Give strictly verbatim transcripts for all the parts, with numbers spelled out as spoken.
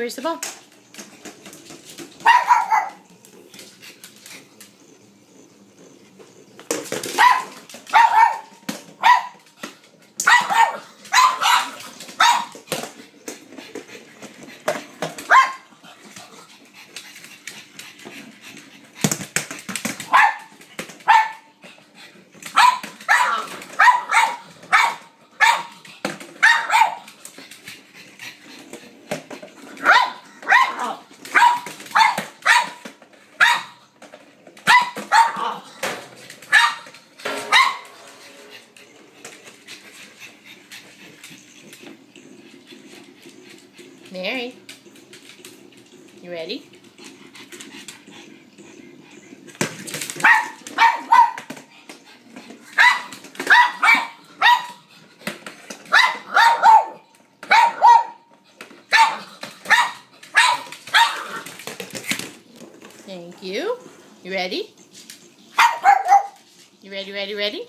where's the ball? Mary, you ready? Thank you. You ready? You ready, ready, ready?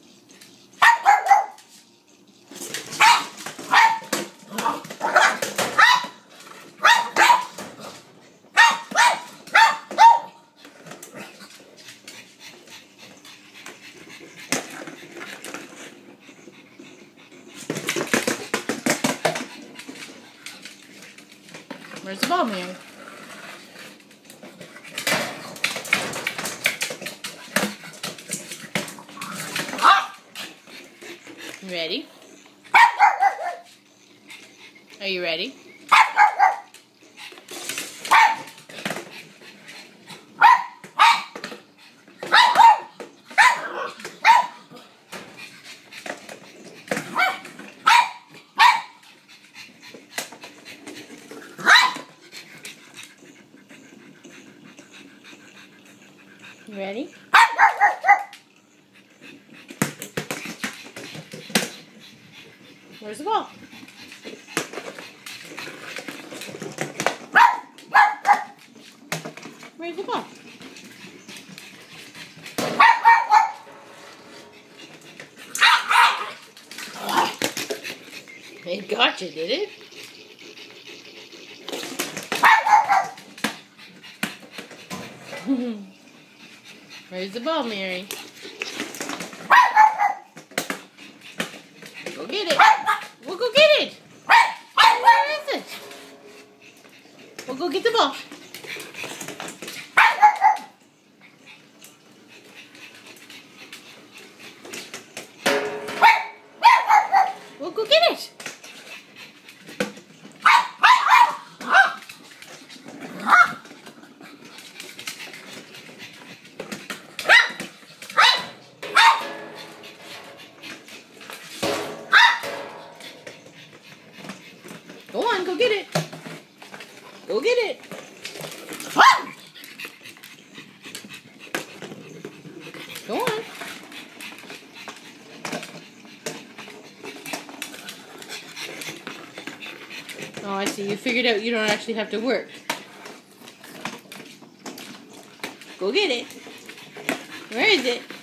Where's the ball, Mary? You ready? Are you ready? You ready? Where's the ball? Where's the ball? It got you, did it? Where's the ball, Mary? Go get it. We'll go get it. Where is it? We'll go get the ball. We'll go get it. Go on, go get it. Go get it. Go on. Oh, I see. You figured out you don't actually have to work. Go get it. Where is it?